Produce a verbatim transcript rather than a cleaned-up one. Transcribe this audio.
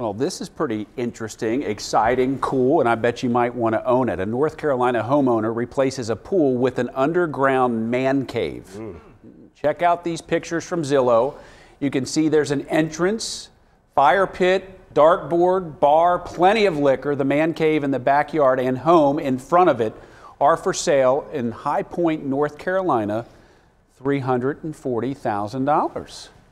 Well, this is pretty interesting, exciting, cool, and I bet you might want to own it. A North Carolina homeowner replaces a pool with an underground man cave. Mm. Check out these pictures from Zillow. You can see there's an entrance, fire pit, dartboard, bar, plenty of liquor. The man cave in the backyard and home in front of it are for sale in High Point, North Carolina, three hundred forty thousand dollars.